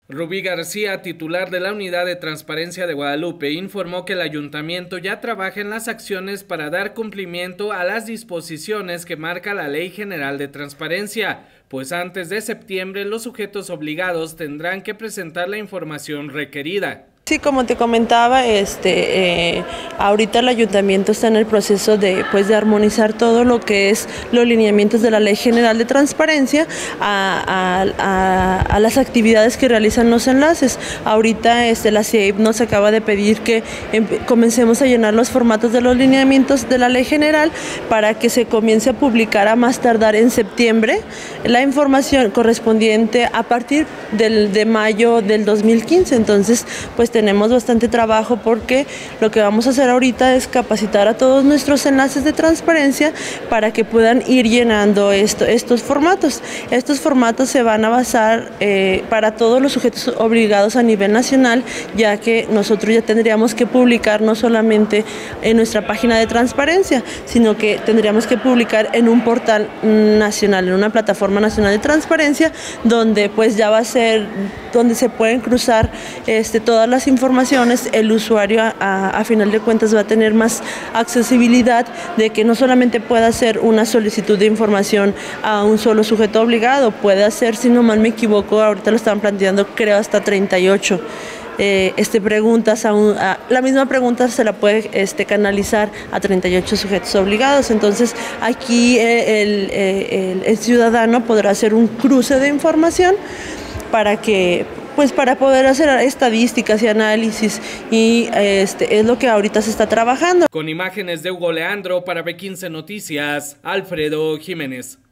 Rubí García, titular de la Unidad de Transparencia de Guadalupe, informó que el ayuntamiento ya trabaja en las acciones para dar cumplimiento a las disposiciones que marca la Ley General de Transparencia, pues antes de septiembre los sujetos obligados tendrán que presentar la información requerida. Sí, como te comentaba, ahorita el ayuntamiento está en el proceso de armonizar todo lo que es los lineamientos de la Ley General de Transparencia a las actividades que realizan los enlaces. Ahorita la CIEIP nos acaba de pedir que comencemos a llenar los formatos de los lineamientos de la Ley General para que se comience a publicar a más tardar en septiembre la información correspondiente a partir de mayo del 2015. Entonces, pues tenemos bastante trabajo porque lo que vamos a hacer ahorita es capacitar a todos nuestros enlaces de transparencia para que puedan ir llenando estos formatos. Estos formatos se van a basar para todos los sujetos obligados a nivel nacional, ya que nosotros ya tendríamos que publicar no solamente en nuestra página de transparencia, sino que tendríamos que publicar en un portal nacional, en una plataforma nacional de transparencia, donde pues ya va a ser donde se pueden cruzar todas las informaciones. El usuario a final de cuentas va a tener más accesibilidad de que no solamente pueda hacer una solicitud de información a un solo sujeto obligado, puede hacer, si no mal me equivoco, ahorita lo están planteando, creo hasta 38. Preguntas la misma pregunta se la puede canalizar a 38 sujetos obligados. Entonces aquí el ciudadano podrá hacer un cruce de información para poder hacer estadísticas y análisis, y es lo que ahorita se está trabajando. Con imágenes de Hugo Leandro para B15 Noticias, Alfredo Jiménez.